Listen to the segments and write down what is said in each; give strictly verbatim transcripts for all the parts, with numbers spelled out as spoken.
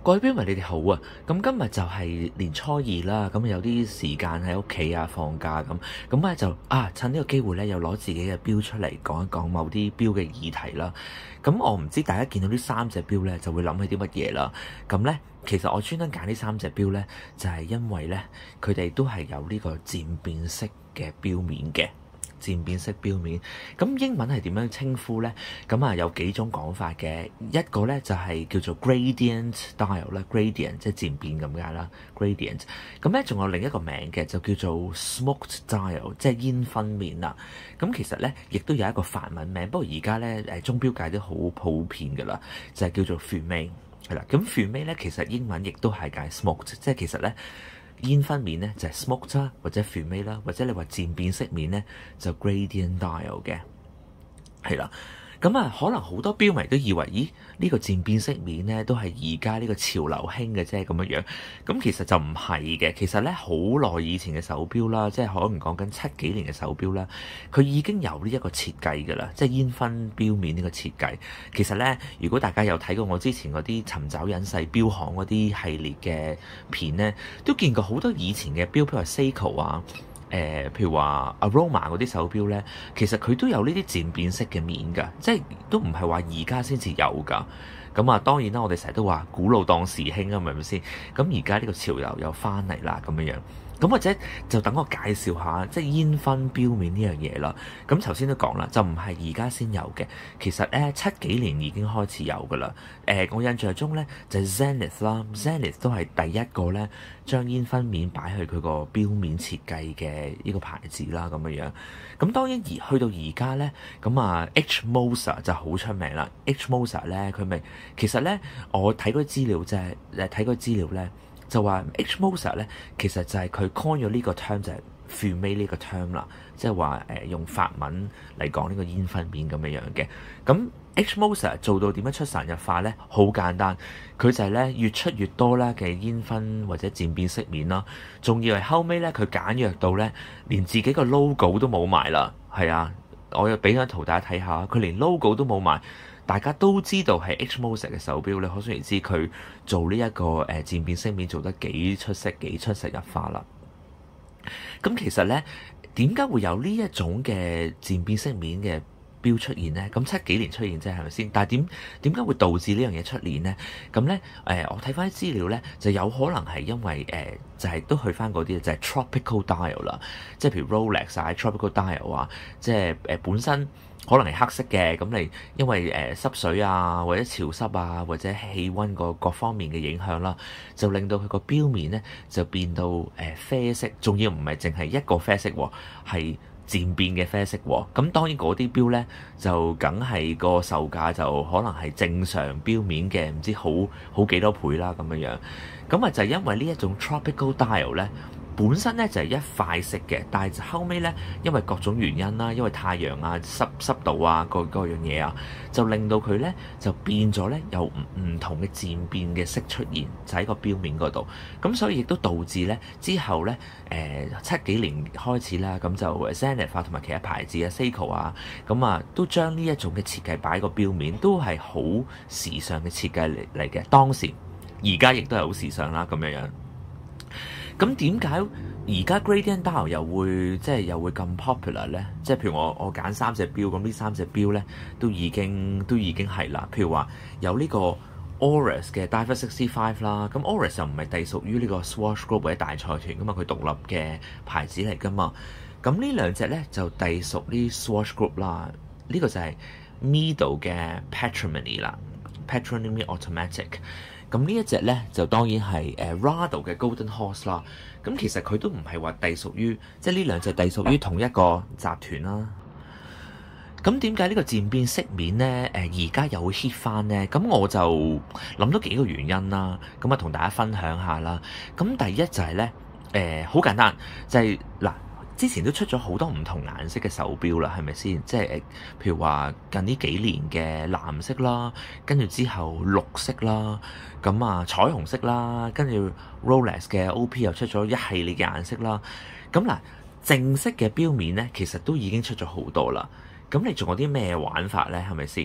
各位標迷，你哋好啊！咁今日就係年初二啦，咁有啲時間喺屋企啊，放假咁，咁咧就啊趁呢個機會咧，又攞自己嘅錶出嚟講一講某啲錶嘅議題啦。咁我唔知大家見到呢三隻錶咧，就會諗起啲乜嘢啦。咁咧，其實我專登揀呢三隻錶咧，就係因為咧，佢哋都係有呢個漸變式嘅錶面嘅。漸變式錶面，咁英文係點樣稱呼呢？咁啊有幾種講法嘅，一個呢就係叫做 gradient dial 啦，gradient 即係漸變咁解啦 ，gradient。咁咧仲有另一個名嘅，就叫做 smoked dial， 即係煙熏面啦。咁其實呢，亦都有一個法文名，不過而家呢，誒鐘錶界都好普遍㗎啦，就係叫做 fumé 係啦。咁 fumé 呢，其實英文亦都係解 smoked，即係其實呢。煙熏面咧就係 smoked 啦，或者 fumé 啦，或者你話漸變式面咧就 gradient dial 嘅，係啦。咁啊，可能好多標迷都以為，咦？呢個漸變式面咧都係而家呢個潮流興嘅啫，咁樣樣。咁其實就唔係嘅。其實咧好耐以前嘅手錶啦，即係可能講緊七幾年嘅手錶啦，佢已經有呢一個設計㗎啦，即係煙熏錶面呢個設計。其實咧，如果大家有睇過我之前嗰啲尋找隱世錶行嗰啲系列嘅片咧，都見過好多以前嘅錶，譬如話 Seiko 啊。誒、呃，譬如話 Aroma 嗰啲手錶咧，其實佢都有呢啲漸變式嘅面㗎，即係都唔係話而家先至有㗎。咁啊，當然啦，我哋成日都話古老當時興啊，係咪先？咁而家呢個潮流又翻嚟啦，咁樣樣。咁或者就等我介紹下，即係煙熏錶面呢樣嘢啦。咁頭先都講啦，就唔係而家先有嘅，其實咧七幾年已經開始有噶啦。誒、呃，我印象中咧就係 Zenith 啦 ，Zenith 都係第一個咧將煙熏面擺去佢個錶面設計嘅呢個牌子啦，咁樣樣。咁當然而去到而家咧，咁啊 H Moser 就好出名啦。H Moser 咧佢咪其實咧我睇嗰啲資料啫，誒睇嗰啲資料咧。就話 H Moser 咧，其實就係佢 coin 咗呢個 term 就係 fumé 呢個 term 啦，即係話誒用法文嚟講呢個煙熏面咁樣樣嘅。咁 H Moser 做到點樣出神入化咧？好簡單，佢就係咧越出越多啦嘅煙熏或者漸變式面啦，仲要係後尾咧佢簡約到咧連自己個 logo 都冇埋啦。係啊，我又俾張圖大家睇下，佢連 logo 都冇埋。大家都知道係 H Moser 嘅手錶咧，可想而知佢做呢一個誒漸變式面做得幾出色、幾出神入化啦。咁其實咧，點解會有呢一種嘅漸變式面嘅錶出現呢？咁七幾年出現啫，係咪先？但係點點解會導致呢樣嘢出現呢？咁咧誒，我睇翻啲資料咧，就有可能係因為誒、呃，就係、是、都去翻嗰啲就係、是、tropical dial 啦，即係譬如 Rolex 啊、tropical dial 啊，即係誒本身。可能係黑色嘅，咁你因為誒濕水啊，或者潮濕啊，或者氣温個各方面嘅影響啦，就令到佢個錶面咧就變到誒啡色，仲要唔係淨係一個啡色喎，係漸變嘅啡色喎。咁當然嗰啲錶咧就梗係個售價就可能係正常錶面嘅唔知好好幾多倍啦咁樣樣。咁啊就係因為呢一種 tropical dial 咧。本身咧就係一塊色嘅，但係後尾咧因為各種原因啦，因為太陽啊、濕濕度啊、各各樣嘢啊，就令到佢咧就變咗咧有唔唔同嘅漸變嘅色出現，就喺個錶面嗰度。咁所以亦都導致咧之後咧誒、呃、七幾年開始啦，咁就 Zenith 同埋其他牌子啊、Seiko 啊，咁啊都將呢一種嘅設計擺喺個錶面，都係好時尚嘅設計嚟嚟嘅。當時而家亦都係好時尚啦，咁樣樣。咁點解而家 gradient dial 又會即係又會咁 popular 咧？即係譬如我我揀三隻錶，咁呢三隻錶咧都已經都已經係啦。譬如話有呢個 Oris 嘅 Diver sixty-five 啦，咁 Oris 又唔係隸屬於呢個 Swatch Group 或者大賽團噶嘛，佢獨立嘅牌子嚟噶嘛。咁呢兩隻咧就隸屬呢 Swatch Group 啦。呢個就係 Mido 嘅 Patrimony 啦 ，Patrimony Automatic。咁呢一隻咧就當然係誒 Rado 嘅 Golden Horse 啦。咁其實佢都唔係話隸屬於，即係呢兩隻隸屬於同一個集團啦。咁點解呢個漸變式面咧誒而家又會 hit 翻咧？咁我就諗到幾個原因啦。咁啊同大家分享下啦。咁第一就係咧誒好簡單，就係、是、嗱。之前都出咗好多唔同顏色嘅手錶啦，係咪先？即係譬如話近呢幾年嘅藍色啦，跟住之後綠色啦，咁啊彩虹色啦，跟住 Rolex 嘅 O P 又出咗一系列嘅顏色啦。咁嗱，正式嘅錶面咧，其實都已經出咗好多啦。咁你仲有啲咩玩法咧？係咪先？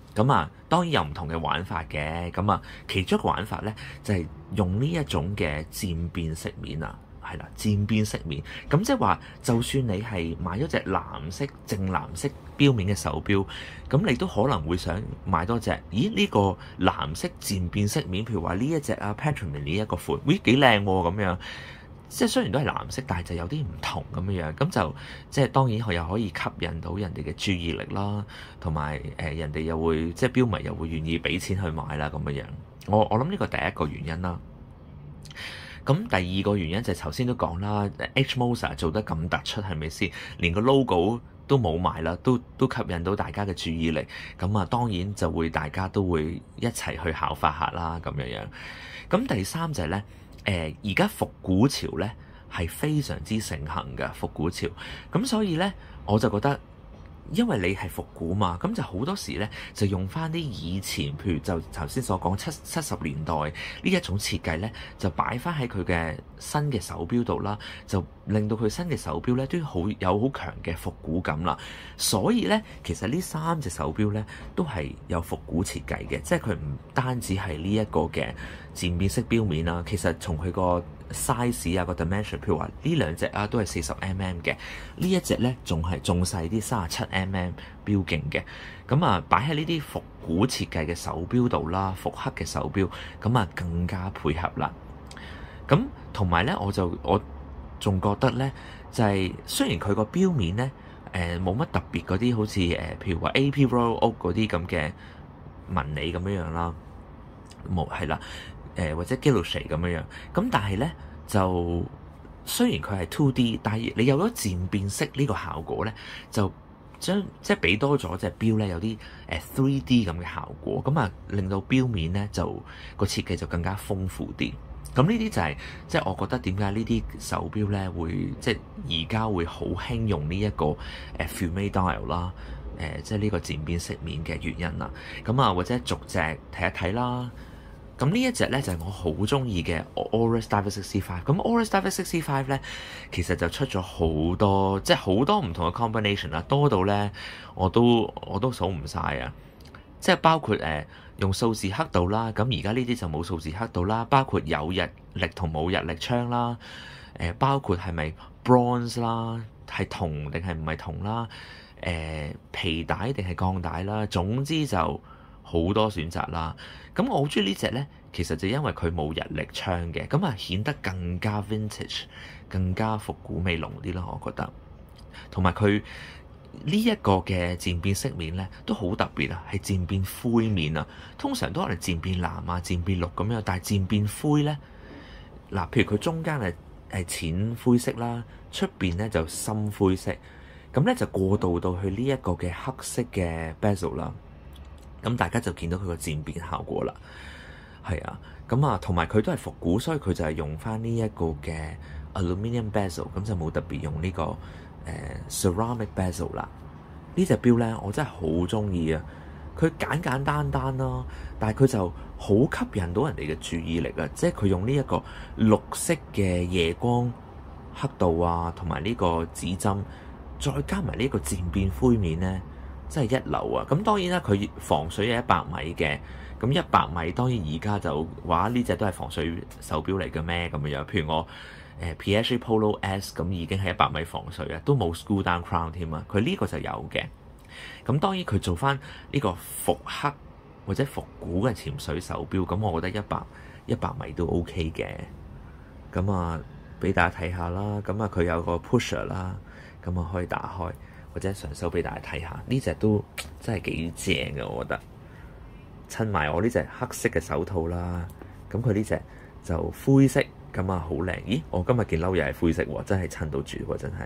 咁啊，當然有唔同嘅玩法嘅。咁啊，其中一個玩法咧就係、是、用呢一種嘅漸變飾面啊，係啦，漸變飾面。咁即係話，就算你係買咗隻藍色正藍色錶面嘅手錶，咁你都可能會想買多隻。咦？呢、這個藍色漸變飾面，譬如話呢一隻啊 Patrimony 呢一個款，咦幾靚喎咁樣。即係雖然都係藍色，但係就有啲唔同咁樣樣，咁就即係當然佢又可以吸引到人哋嘅注意力啦，同埋誒人哋又會即係標迷又會願意俾錢去買啦咁樣樣。我我諗呢個第一個原因啦。咁第二個原因就係頭先都講啦 ，H. Moser 做得咁突出係咪先？連個 logo 都冇埋啦，都都吸引到大家嘅注意力。咁啊，當然就會大家都會一齊去效法下啦咁樣樣。咁第三就係咧。誒而家復古潮咧係非常之盛行嘅復古潮，咁所以咧我就覺得，因為你係復古嘛，咁就好多時咧就用翻啲以前，譬如就頭先所講七七十年代呢一種設計咧，就擺翻喺佢嘅新嘅手錶度啦，就令到佢新嘅手錶咧都好有好強嘅復古感啦。所以咧，其實呢三隻手錶咧都係有復古設計嘅，即係佢唔單止係呢一個嘅漸變式錶面啦，其實從佢個 size 啊個 dimension，譬如話呢兩隻啊都係四十 mm 嘅，呢一隻咧仲係仲細啲三十七 mm 錶徑嘅，咁啊擺喺呢啲復古設計嘅手錶度啦，復刻嘅手錶，咁啊更加配合啦。咁同埋咧，我就我仲覺得咧，就係、是、雖然佢個錶面咧誒冇乜特別嗰啲，好似誒譬如話 A P Royal Oak 嗰啲咁嘅紋理咁樣樣啦，冇係啦。誒或者 Guilloche 咁樣樣，咁但係咧就雖然佢係 two D， 但係你有咗漸變色呢個效果咧，就將即係俾多咗隻錶咧有啲誒 three D 咁嘅效果，咁啊令到錶面咧就個設計就更加豐富啲。咁呢啲就係即係我覺得點解呢啲手錶咧會即係而家會好興用呢一個誒 Fume Dial 啦，誒即係呢個漸變色面嘅原因啦。咁啊或者逐隻睇一睇啦。咁呢一隻咧就係、是、我好中意嘅 Oris David sixty-five。咁 Oris David sixty-five 咧，其實就出咗好多，即係好多唔同嘅 combination 啦，多到咧我都我都數唔晒啊！即係包括誒、呃、用數字刻度啦，咁而家呢啲就冇數字刻度啦，包括有日曆同冇日曆槍啦，誒、呃、包括係咪 bronze 啦，係銅定係唔係銅啦，誒、呃、皮帶定係鋼帶啦，總之就好多選擇啦。咁我好中意呢隻呢，其實就因為佢冇日曆槍嘅，咁啊顯得更加 vintage，更加復古味濃啲咯，我覺得。同埋佢呢一個嘅漸變色面呢，都好特別啊，係漸變灰面啊。通常都可能漸變藍啊、漸變綠咁樣，但係漸變灰呢，嗱，譬如佢中間係係淺灰色啦，出邊呢就深灰色，咁呢就過渡到去呢一個嘅黑色嘅 bezel 啦。咁大家就見到佢個漸變效果啦，係啊，咁啊，同埋佢都係復古，所以佢就係用翻呢一個嘅 aluminium bezel，咁就冇特別用呢、呢個誒、呃、ceramic bezel 啦。呢隻錶咧，我真係好中意啊！佢簡簡單單咯，但係佢就好吸引到人哋嘅注意力啊！即係佢用呢一個綠色嘅夜光刻度啊，同埋呢個指針，再加埋呢個漸變灰面咧。真係一流啊！咁當然啦，佢防水係一百米嘅，咁一百米當然而家就話呢隻都係防水手錶嚟嘅咩咁樣？譬如我誒、呃、Piaget Polo S 咁已經係一百米防水啊，都冇 screw down crown 添啊，佢呢個就有嘅。咁當然佢做翻呢個復刻或者復古嘅潛水手錶，咁我覺得一百一百米都 OK 嘅。咁啊，俾大家睇下啦。咁啊，佢有個 pusher 啦，咁啊可以打開。或者上手俾大家睇下，呢隻都真係幾正嘅，我覺得。襯埋我呢隻黑色嘅手套啦，咁佢呢隻就灰色，咁啊好靚。咦，我今日件褸又係灰色喎，真係襯到住喎，真係。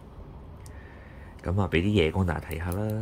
咁啊，俾啲夜光大家睇下啦。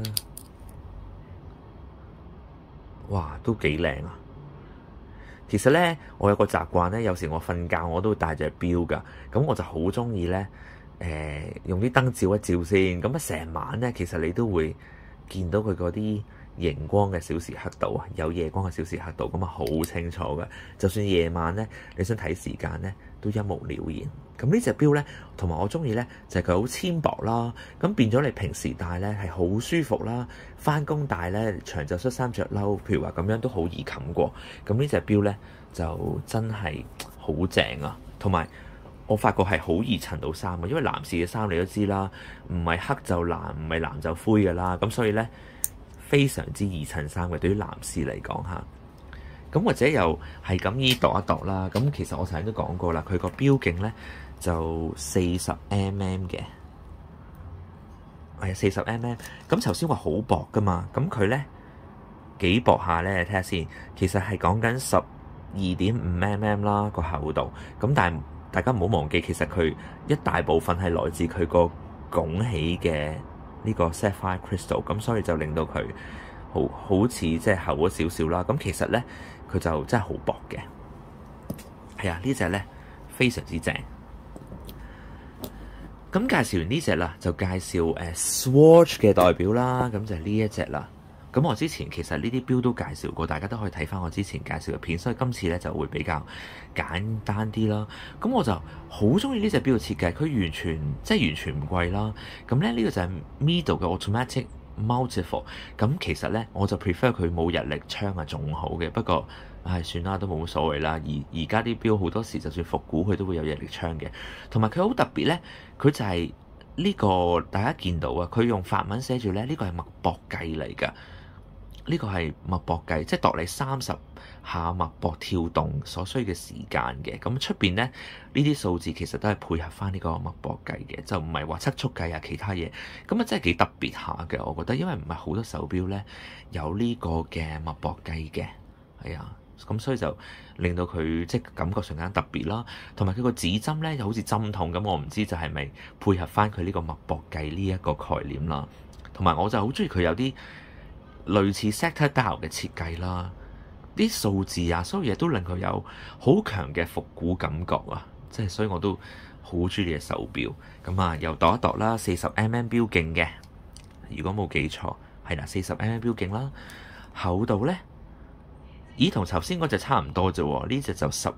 哇，都幾靚啊！其實咧，我有個習慣咧，有時我瞓覺我都會帶隻錶㗎，咁我就好中意咧。誒、呃、用啲燈照一照先，咁啊成晚咧，其實你都會見到佢嗰啲熒光嘅小時刻度啊，有夜光嘅小時刻度，咁啊好清楚嘅。就算夜晚咧，你想睇時間咧，都一目了然。咁呢隻錶咧，同埋我中意咧，就係佢好纖薄啦。咁變咗你平時戴咧係好舒服啦。翻工戴咧，長袖恤衫着褸，譬如話咁樣都好易冚過。咁呢隻錶咧就真係好正啊！同埋我發覺係好易襯到衫啊，因為男士嘅衫你都知啦，唔係黑就藍，唔係藍就灰㗎啦。咁所以咧，非常之易襯衫嘅，對於男士嚟講嚇。咁或者又係咁依度一度啦。咁其實我頭先都講過啦，佢個標徑咧就四十 mm 嘅，係啊四十 mm。咁頭先話好薄噶嘛，咁佢咧幾薄下咧？睇下先。其實係講緊十二點五 mm 啦個厚度。咁但係大家唔好忘記，其實佢一大部分係來自佢個拱起嘅呢個 sapphire crystal，咁所以就令到佢好好似即係厚咗少少啦。咁其實咧佢就真係好薄嘅。係啊，呢隻咧非常之正。咁介紹完呢隻啦，就介紹誒 Swatch 嘅代表啦。咁就係呢一隻啦。咁我之前其實呢啲錶都介紹過，大家都可以睇翻我之前介紹嘅片，所以今次咧就會比較簡單啲啦。咁我就好中意呢隻錶嘅設計，佢完全即係完全唔貴啦。咁咧呢個就係 Mido 嘅 Automatic Multifold。咁其實咧我就 prefer 佢冇日曆槍啊，仲好嘅。不過唉，算啦，都冇乜所謂啦。而而家啲錶好多時就算復古，佢都會有日曆槍嘅。同埋佢好特別咧，佢就係呢個大家見到啊，佢用法文寫住咧，呢個係脈搏計嚟㗎。呢個係脈搏計，即係度你三十下脈搏跳動所需嘅時間嘅。咁出邊咧呢啲數字其實都係配合翻呢個脈搏計嘅，就唔係話測速計啊其他嘢。咁啊真係幾特別下嘅，我覺得，因為唔係好多手錶咧有呢個嘅脈搏計嘅，係啊，咁所以就令到佢即係感覺上間特別啦。同埋佢個指針咧又好似針筒咁，我唔知就係咪配合翻佢呢個脈搏計呢一個概念啦。同埋我就好中意佢有啲類似 sector dial 嘅設計啦，啲數字啊，所有嘢都令佢有好強嘅復古感覺啊！即係所以我都好中意呢隻手錶。咁啊，又度一度啦，四十 mm 錶徑嘅，如果冇記錯係啦，四十 mm 錶徑啦，厚度咧，咦，同頭先嗰隻差唔多啫喎，呢隻就十二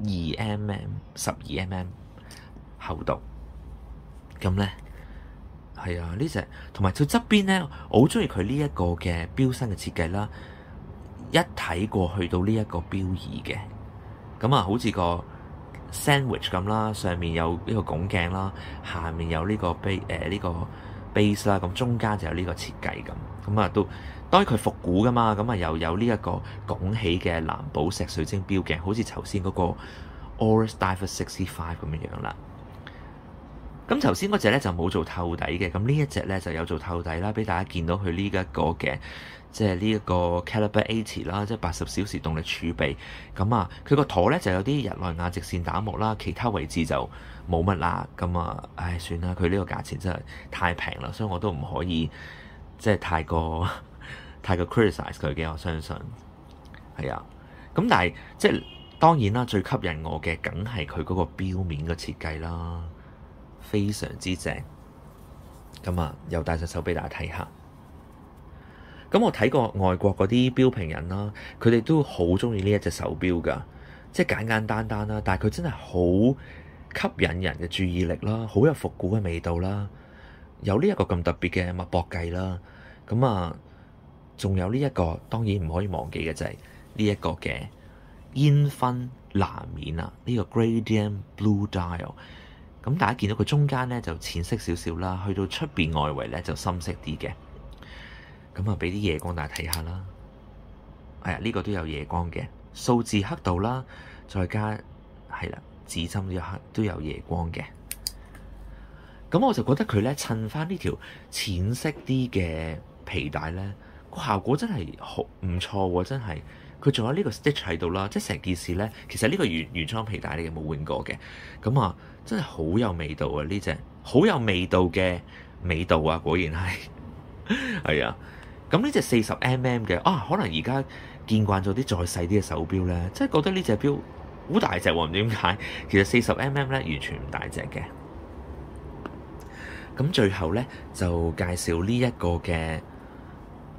mm， 十二 mm 厚度，咁咧。係啊，呢隻同埋佢側邊咧，我好中意佢呢一個嘅錶身嘅設計啦。一睇過去到呢一個錶儀嘅，咁啊，好似個 sandwich 咁啦，上面有呢個拱鏡啦，下面有呢個 base 誒呢個 base 啦，咁中間就有呢個設計咁，咁啊都當然佢復古噶嘛，咁啊又有呢一個拱起嘅藍寶石水晶錶鏡，好似頭先嗰個 Oris Diver sixty five 咁樣樣啦。咁頭先嗰隻咧就冇做透底嘅，咁呢一隻咧就有做透底啦，俾大家見到佢呢一個嘅，即係呢一個 Caliber eighty 啦，即係八十小時動力儲備。咁啊，佢個舵咧就有啲日內瓦直線打磨啦，其他位置就冇乜啦。咁啊，唉，算啦，佢呢個價錢真係太平啦，所以我都唔可以即係太過太過 criticize 佢嘅，我相信係啊。咁但係即係當然啦，最吸引我嘅梗係佢嗰個錶面嘅設計啦。非常之正，咁啊，又戴隻手俾大家睇下。咁我睇過外國嗰啲錶評人啦，佢哋都好中意呢一隻手錶㗎，即係簡簡單單啦，但係佢真係好吸引人嘅注意力啦，好有復古嘅味道啦，有呢一個咁特別嘅脈搏計啦，咁啊，仲有呢一個當然唔可以忘記嘅就係呢一個嘅煙熏藍面啊，呢個 Gradient Blue Dial。咁大家見到佢中間咧就淺色少少啦，去到出邊外圍咧就深色啲嘅。咁啊，俾啲夜光大家睇下啦。係啊，呢個都有夜光嘅數字刻度啦，再加係啦指針都有都有夜光嘅。咁我就覺得佢咧襯翻呢條淺色啲嘅皮帶咧，個效果真係好唔錯喎！真係佢仲有呢個 stitch 喺度啦，即係成件事咧，其實呢個原原裝皮帶你冇換過嘅。咁啊，真係好有味道啊！呢隻好有味道嘅味道啊，果然係係啊。咁呢隻四十 mm 嘅啊，可能而家見慣咗啲再細啲嘅手錶咧，即係覺得呢隻錶好大隻喎，唔知點解。其實四十 mm 咧完全唔大隻嘅。咁最後咧就介紹呢一個嘅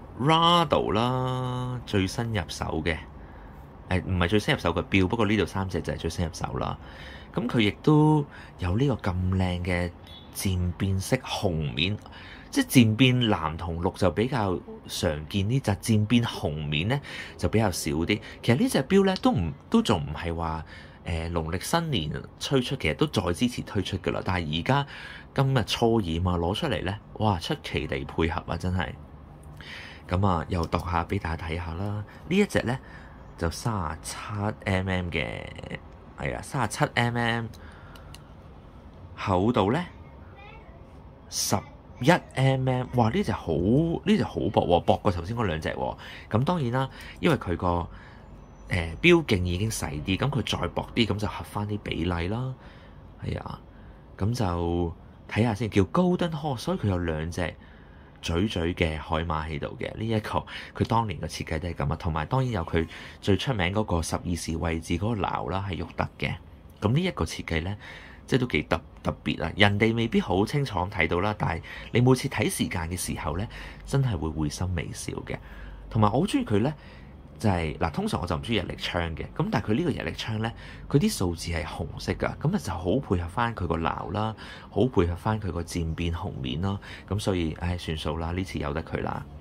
Rado 啦，最新入手嘅，誒唔係最新入手嘅錶，不過呢度三隻就係最新入手啦。咁佢亦都有呢個咁靚嘅漸變色紅面，即係漸變藍同綠就比較常見，呢隻漸變紅面呢就比較少啲。其實呢隻錶呢都唔都仲唔係話誒農曆新年推出，其實都再之前推出㗎啦。但係而家今日初二嘛攞出嚟呢，哇出奇地配合啊，真係〜咁啊，又度下俾大家睇下啦。呢一隻呢，就三十七 mm 嘅，係啊，三十七 mm 厚度呢，十一 mm。哇！呢隻好呢隻好薄喎，薄過頭先嗰兩隻喎。咁當然啦，因為佢個誒錶徑已經細啲，咁佢再薄啲，咁就合翻啲比例啦。係啊，咁就睇下先，叫 Golden Horse，所以佢有兩隻嘴嘴嘅海馬喺度嘅，呢一個佢當年嘅設計都係咁啊，同埋當然有佢最出名嗰個十二時位置嗰個錨啦，係喐得嘅。咁呢一個設計呢，即係都幾特特別啊！人哋未必好清楚睇到啦，但係你每次睇時間嘅時候呢，真係會會心微笑嘅。同埋我好中意佢呢，就係嗱，通常我就唔中意日曆槍嘅，咁但係佢呢個日曆槍呢，佢啲數字係紅色㗎，咁啊就好配合翻佢個錨啦，好配合翻佢個漸變紅面啦，咁所以唉算數啦，呢次由得佢啦。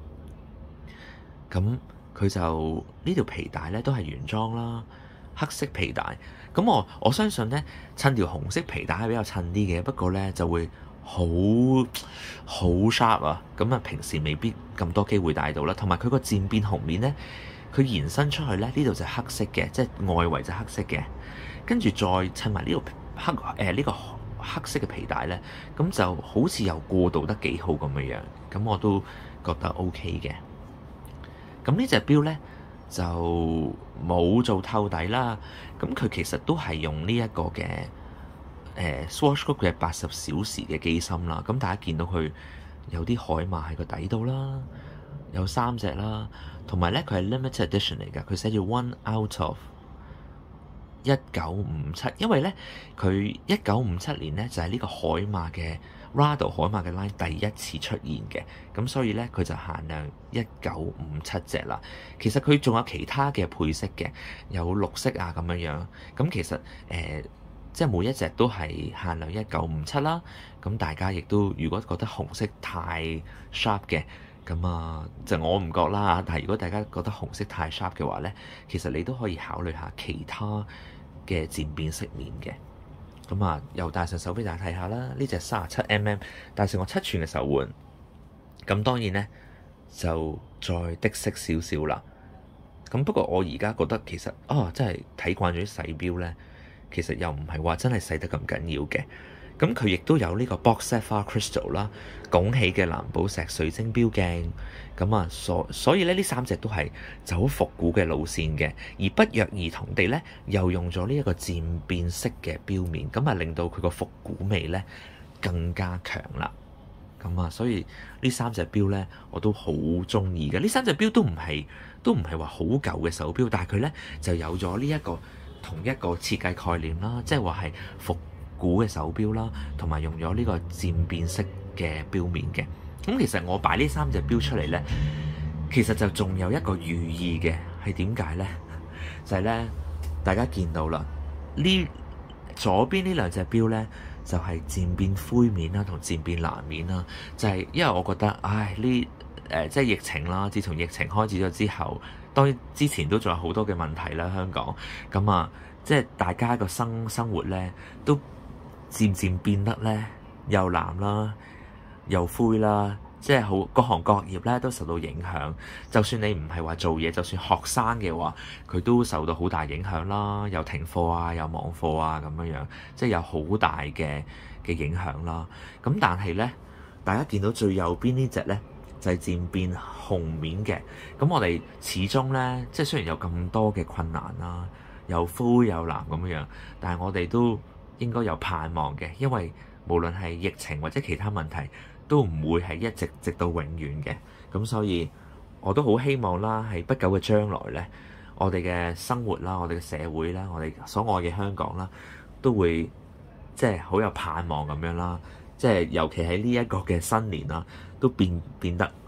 咁佢就呢條皮帶呢都係原裝啦，黑色皮帶。咁我我相信呢，襯條紅色皮帶係比較襯啲嘅，不過呢就會好好 sharp 啊，咁啊平時未必咁多機會戴到啦。同埋佢個漸變紅面呢，佢延伸出去呢，呢度就黑色嘅，即係外圍就黑色嘅，跟住再襯埋呢個黑誒呢、呃呢個黑色嘅皮帶呢，咁就好似又過渡得幾好咁樣樣，咁我都覺得 OK 嘅。咁呢隻錶呢，就冇做透底啦，咁佢其實都係用呢一個嘅誒 Swatch Group 嘅八十小時嘅機芯啦。咁大家見到佢有啲海馬喺個底度啦，有三隻啦，同埋咧佢係 limited edition 嚟㗎，佢寫住 one out of 一九五七，因為咧佢一九五七年咧就係、是、呢個海馬嘅 Rado 海馬嘅 line 第一次出現嘅，咁所以咧佢就限量一九五七隻啦。其實佢仲有其他嘅配色嘅，有綠色啊咁樣樣。咁其實誒、呃，即係每一隻都係限量一九五七啦。咁大家亦都如果覺得紅色太 sharp 嘅，咁啊就我唔覺啦。但係如果大家覺得紅色太 sharp 嘅話咧，其實你都可以考慮下其他嘅漸變色面嘅。咁啊，又戴上手俾大家睇下啦。呢隻三十七 mm 戴上我七寸嘅手環，咁當然呢，就再的色少少啦。咁不過我而家覺得其實啊，真係睇慣咗啲細錶呢，其實又唔係話真係細得咁緊要嘅。咁佢亦都有呢個 Box Sapphire Crystal 啦，拱起嘅藍寶石水晶錶鏡。咁啊，所所以咧，呢三隻都係走復古嘅路線嘅，而不約而同地咧，又用咗呢一個漸變色嘅錶面，咁啊令到佢個復古味咧更加強啦。咁啊，所以呢三隻錶咧我都好中意嘅。呢三隻錶都唔係都唔係話好舊嘅手錶，但係佢咧就有咗呢一個同一個設計概念啦，即係話係復古嘅手錶啦，同埋用咗呢個漸變色嘅錶面嘅。咁其實我擺呢三隻錶出嚟呢，其實就仲有一個寓意嘅，係點解呢？就係呢，大家見到啦，呢左邊呢兩隻錶呢，就係漸變灰面啦，同漸變藍面啦。就係因為我覺得，唉，呢誒即係疫情啦，自從疫情開始咗之後，當然之前都仲有好多嘅問題啦，香港咁啊，即係大家個生生活呢，都漸漸變得呢又藍啦，又灰啦，即係好各行各業咧都受到影響。就算你唔係話做嘢，就算學生嘅話，佢都受到好大影響啦。又停課啊，又網課啊，咁樣樣，即係有好大嘅嘅影響啦。咁但係咧，大家見到最右邊呢隻咧，就係漸變紅面嘅。咁我哋始終咧，即係雖然有咁多嘅困難啦，又灰又藍咁樣樣，但係我哋都應該有盼望嘅，因為無論係疫情或者其他問題，都唔會係一直直到永遠嘅。咁所以我都好希望啦，喺不久嘅將來呢，我哋嘅生活啦，我哋嘅社會啦，我哋所愛嘅香港啦，都會即係好有盼望咁樣啦。即係尤其喺呢一個嘅新年啦，都變變得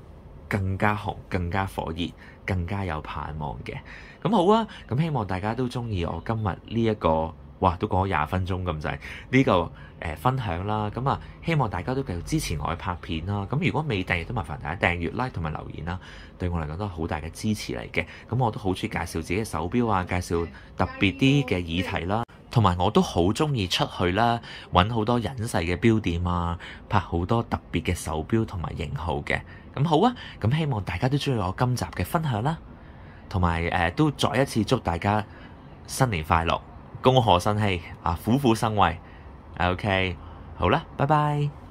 更加紅、更加火熱、更加有盼望嘅。咁好啊，咁希望大家都中意我今日呢一個，哇，都講咗廿分鐘咁滯呢個誒、呃、分享啦。咁啊，希望大家都繼續支持我去拍片啦。咁如果未訂閱，都麻煩大家訂閱、like 同埋留言啦，對我嚟講都係好大嘅支持嚟嘅。咁我都好中意介紹自己嘅手錶啊，介紹特別啲嘅議題啦。同埋我都好中意出去啦，揾好多隱世嘅錶店啊，拍好多特別嘅手錶同埋型號嘅。咁好啊，咁希望大家都中意我今集嘅分享啦，同埋誒都再一次祝大家新年快樂，恭賀新禧啊，虎虎生威。OK，好啦，拜拜。